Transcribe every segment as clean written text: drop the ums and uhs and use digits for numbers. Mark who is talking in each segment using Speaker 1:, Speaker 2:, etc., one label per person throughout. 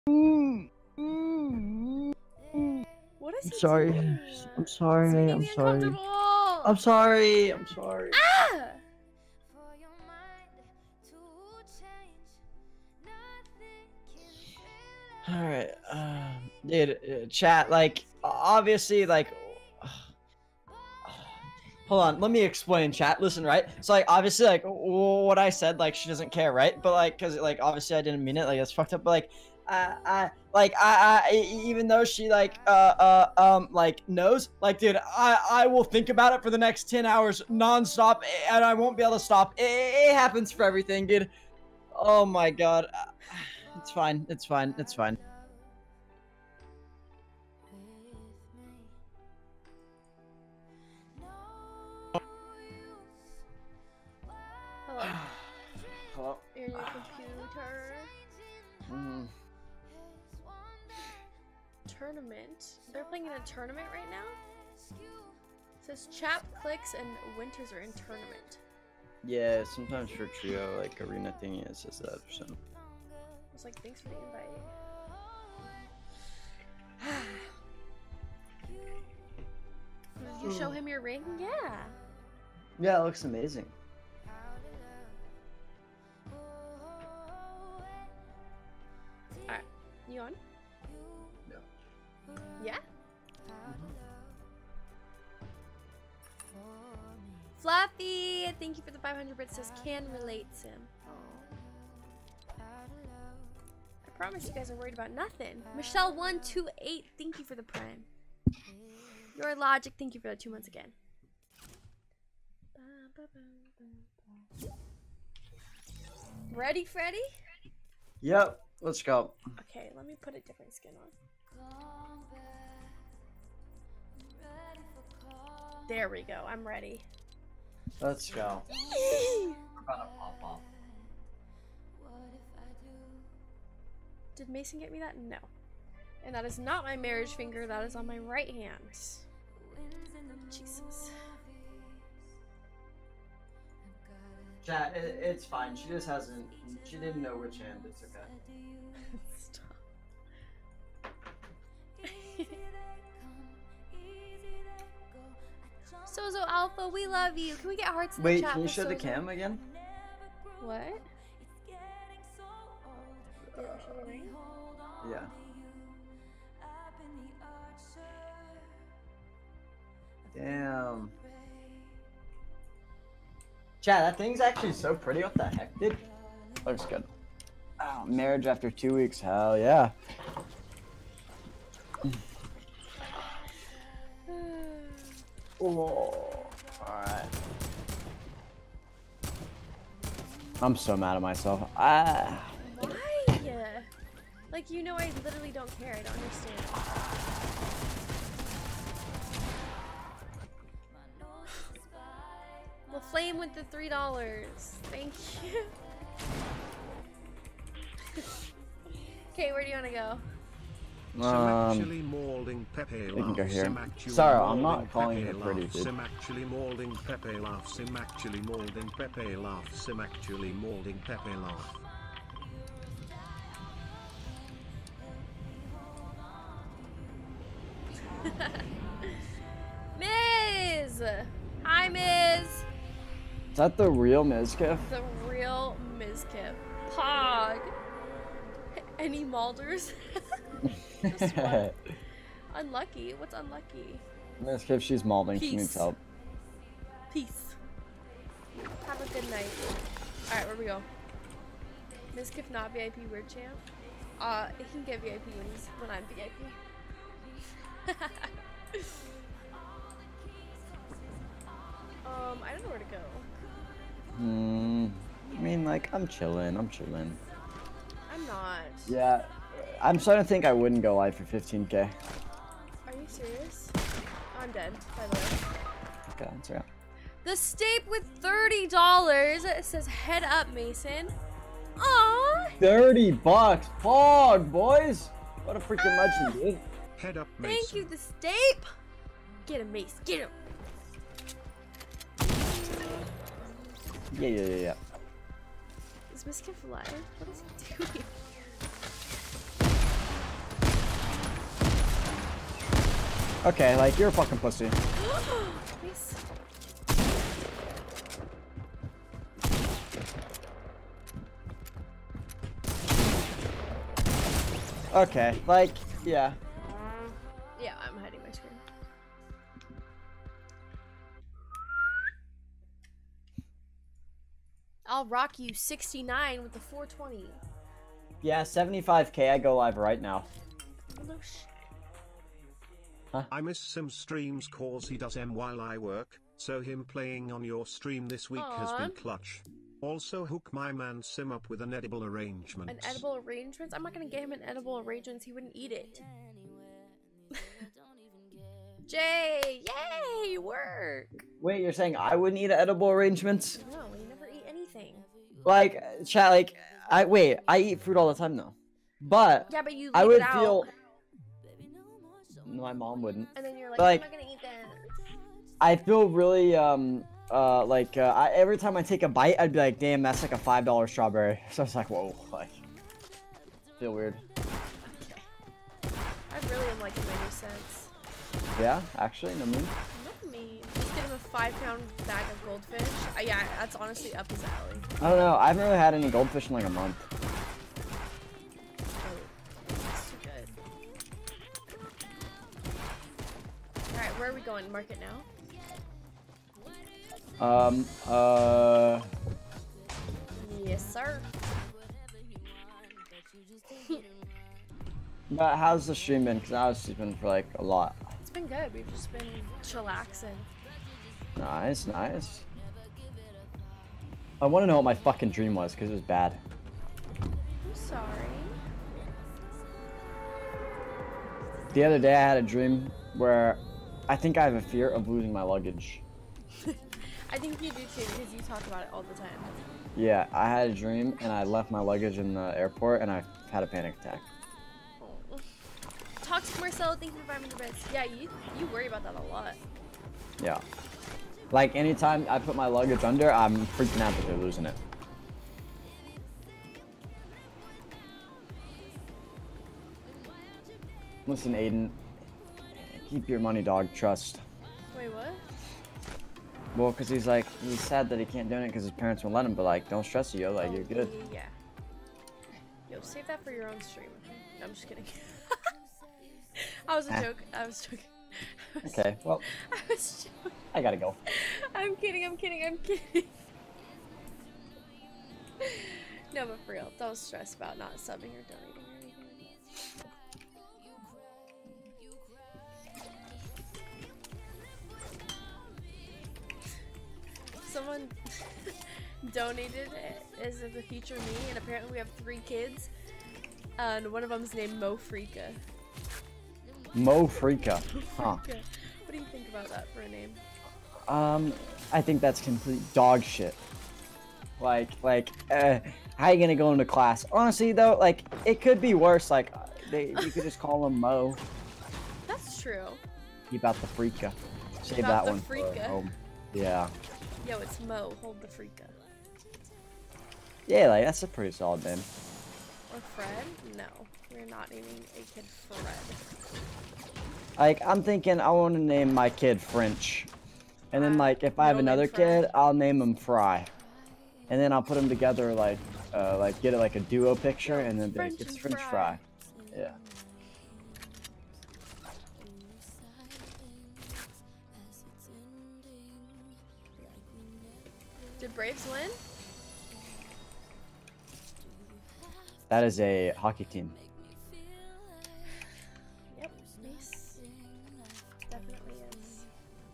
Speaker 1: What is
Speaker 2: I'm
Speaker 1: he
Speaker 2: sorry.
Speaker 1: doing?
Speaker 2: I'm sorry.
Speaker 1: It's making
Speaker 2: I'm
Speaker 1: me
Speaker 2: sorry.
Speaker 1: uncomfortable.
Speaker 2: I'm sorry. I'm sorry.
Speaker 1: Ah!
Speaker 2: All right, dude, chat. Like, obviously, like, hold on. Let me explain, chat. Listen, right? So, like, obviously, like, what I said, like, she doesn't care, right? But like, cause like, obviously, I didn't mean it. Like, that's fucked up. But like, even though she like knows, like, dude, I will think about it for the next 10 hours nonstop, and I won't be able to stop. It happens for everything, dude. Oh my god. It's fine. It's fine. It's fine.
Speaker 1: Hello.
Speaker 2: Hello.
Speaker 1: You're in your computer. Tournament. They're playing in a tournament right now? It says Chap, Clicks, and Winters are in tournament.
Speaker 2: Yeah, sometimes for trio, like arena thingy, it says that or something.
Speaker 1: I was like, thanks for the invite. Did you show him your ring? Yeah.
Speaker 2: Yeah, it looks amazing.
Speaker 1: Alright. You on?
Speaker 2: Yeah.
Speaker 1: Yeah? Fluffy! Thank you for the 500 bits. Says can relate, Sim. I promise you guys are worried about nothing. Michelle128, thank you for the prime. Your logic, thank you for the 2 months again. Ready, Freddy?
Speaker 2: Yep, let's go.
Speaker 1: Okay, let me put a different skin on. There we go, I'm ready.
Speaker 2: Let's go. We're gonna pop off.
Speaker 1: Did Mason get me that? No. And that is not my marriage finger, that is on my right hand. Jesus.
Speaker 2: Chat, it's fine. She just hasn't. She didn't know which hand. It's okay.
Speaker 1: Stop. Sozo Alpha, we love you. Can we get hearts in
Speaker 2: Wait,
Speaker 1: the chat?
Speaker 2: can you
Speaker 1: for
Speaker 2: show the
Speaker 1: Sozo?
Speaker 2: cam again?
Speaker 1: What? Did I show the ring?
Speaker 2: Yeah. Damn. Chat, that thing's actually so pretty. What the heck, dude? Looks good. Oh, marriage after 2 weeks. Hell yeah. Oh, alright. I'm so mad at myself.
Speaker 1: Why? Like, you know I literally don't care. I don't understand. The flame with the $3. Thank you. Okay, where do you want to go?
Speaker 2: We can go here. Sorry, I'm not calling her pretty, dude.
Speaker 3: Sim actually molding Pepe laugh. Sim actually molding Pepe laugh. Sim actually molding Pepe laugh.
Speaker 1: Miz! Hi, Miz!
Speaker 2: Is that the real Mizkif?
Speaker 1: The real Mizkip. Pog! Any Malders? Just what? Unlucky? What's unlucky?
Speaker 2: Mizkif, she's molding. She
Speaker 1: Peace.
Speaker 2: needs help.
Speaker 1: Peace. Have a good night. Alright, where we go? Mizkif not VIP weird champ? He can get VIP when I'm VIP. I don't know where to go.
Speaker 2: I mean, like, I'm chilling. I'm chilling.
Speaker 1: I'm not.
Speaker 2: Yeah, I'm starting to think I wouldn't go live for 15K.
Speaker 1: Are you serious? I'm dead, by the way.
Speaker 2: Okay, that's right.
Speaker 1: The Stape with $30. It says head up, Mason. Aww.
Speaker 2: $30. Pog, boys. What a freaking legend, dude.
Speaker 3: Head up, Mason.
Speaker 1: Thank you, the Stape. Get him, Mace. Get him.
Speaker 2: Yeah.
Speaker 1: Is Mizkif alive? What is he doing?
Speaker 2: Okay, like, you're a fucking pussy.
Speaker 1: Nice.
Speaker 2: Okay, like, yeah.
Speaker 1: Yeah, I'm hiding my screen. I'll rock you 69 with the 420.
Speaker 2: Yeah, 75k, I go live right now.
Speaker 1: Oh, no shit.
Speaker 3: I miss some streams cause he does them while I work, so him playing on your stream this week has been clutch. Also hook my man Sim up with an edible arrangement.
Speaker 1: An edible arrangement? I'm not gonna get him an edible arrangement, he wouldn't eat it. Jay! Yay! Work!
Speaker 2: Wait, you're saying I wouldn't eat edible arrangements?
Speaker 1: No, you never eat anything.
Speaker 2: Like, chat, like, I eat fruit all the time though. But,
Speaker 1: Yeah, but you
Speaker 2: I
Speaker 1: leave
Speaker 2: would
Speaker 1: it out.
Speaker 2: feel... My mom wouldn't.
Speaker 1: And then you're like,
Speaker 2: But,
Speaker 1: I'm not gonna eat that.
Speaker 2: I feel really, every time I take a bite, I'd be like, damn, that's like a $5 strawberry. So it's like, whoa, like, feel weird.
Speaker 1: I really am liking my new scents.
Speaker 2: Yeah, actually, no mean.
Speaker 1: Not me. Just get him a 5-pound bag of goldfish. Yeah, that's honestly up his alley.
Speaker 2: I don't know, I haven't really had any goldfish in like a month.
Speaker 1: It's too good. Alright, where are we going? Market now? Yes, sir.
Speaker 2: But how's the stream been? Because I was sleeping for like a lot.
Speaker 1: It's been good. We've just been chillaxing.
Speaker 2: Nice, nice. I want to know what my fucking dream was because it was bad.
Speaker 1: I'm sorry.
Speaker 2: The other day I had a dream where I think I have a fear of losing my luggage.
Speaker 1: I think you do too because you talk about it all the time.
Speaker 2: Yeah, I had a dream and I left my luggage in the airport and I had a panic attack.
Speaker 1: Oh. Toxic Marcel, thank you for 500 bits. Yeah, you worry about that a lot.
Speaker 2: Yeah. Like anytime I put my luggage under, I'm freaking out that they're losing it. Listen, Aiden. Keep your money, dog. Trust.
Speaker 1: Wait, what?
Speaker 2: Well, because he's sad that he can't do it because his parents won't let him, but like, don't stress it, yo. Like, you're good.
Speaker 1: Yeah. Yo, save that for your own stream. No, I'm just kidding. I was a joke. I was joking.
Speaker 2: Okay, well,
Speaker 1: I was joking.
Speaker 2: I gotta go.
Speaker 1: I'm kidding. No, but for real, don't stress about not subbing or donating or anything. Someone donated it as if the future me, and apparently we have 3 kids, and one of them's named Mo Freaka.
Speaker 2: Mo Freaka. Huh.
Speaker 1: What do you think about that for a name?
Speaker 2: I think that's complete dog shit. Like, how you gonna go into class? Honestly, though, like, it could be worse. Like, you could just call him Mo.
Speaker 1: That's true.
Speaker 2: Keep out the Freaka. Save
Speaker 1: Keep
Speaker 2: that
Speaker 1: out the
Speaker 2: one for
Speaker 1: Freaka.
Speaker 2: home. Yeah.
Speaker 1: Yo, it's Mo. Hold the Freaka.
Speaker 2: Yeah, like, that's a pretty solid name.
Speaker 1: Or Fred? No. We're not naming a kid Fred.
Speaker 2: Like, I'm thinking I want to name my kid French. And then, like, if I have
Speaker 1: Middle name
Speaker 2: another
Speaker 1: Fry.
Speaker 2: kid, I'll name him Fry. And then I'll put them together, like get it like a duo picture, and then be like,
Speaker 1: French
Speaker 2: it's
Speaker 1: and
Speaker 2: French
Speaker 1: Fry.
Speaker 2: Fry. Yeah.
Speaker 1: Did Braves win?
Speaker 2: That is a hockey team.
Speaker 1: Yep. Nice. Definitely is.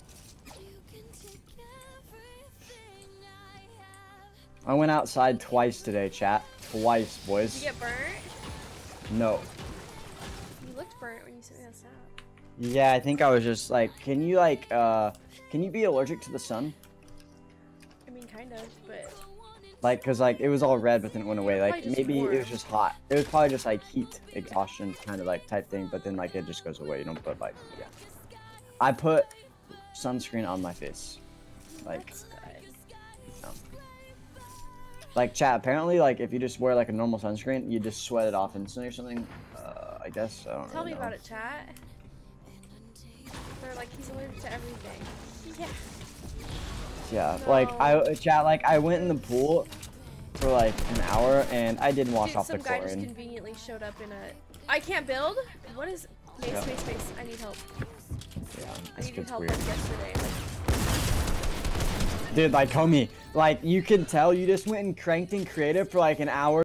Speaker 2: I went outside twice today, chat. Twice,
Speaker 1: Did
Speaker 2: boys.
Speaker 1: you get burnt?
Speaker 2: No.
Speaker 1: You looked burnt when you sent me that snap.
Speaker 2: Yeah, I think I was just like, can you be allergic to the sun?
Speaker 1: I mean, kind of, but
Speaker 2: Like, cause like it was all red, but then it went away. Like
Speaker 1: Probably just
Speaker 2: maybe it
Speaker 1: warm.
Speaker 2: was just hot. It was probably just like heat exhaustion kind of like type thing. But then like it just goes away, you know. But like, yeah, I put sunscreen on my face. Like,
Speaker 1: that's good.
Speaker 2: like chat. Apparently, like if you just wear like a normal sunscreen, you just sweat it off instantly or something. I guess I don't
Speaker 1: Tell
Speaker 2: really
Speaker 1: me
Speaker 2: know.
Speaker 1: about it, chat. water. Like, he's allergic to everything. Yeah.
Speaker 2: Yeah,
Speaker 1: No.
Speaker 2: like I went in the pool for like an hour and I didn't wash off the
Speaker 1: Some guy
Speaker 2: chlorine.
Speaker 1: just conveniently showed up in a. I can't build. What is? Mace,
Speaker 2: Yeah.
Speaker 1: mace. I need help.
Speaker 2: Yeah,
Speaker 1: I
Speaker 2: this
Speaker 1: needed
Speaker 2: gets
Speaker 1: help
Speaker 2: weird.
Speaker 1: like yesterday. Like,
Speaker 2: Dude, like homie, like you can tell you just went and cranked in creative for like an hour.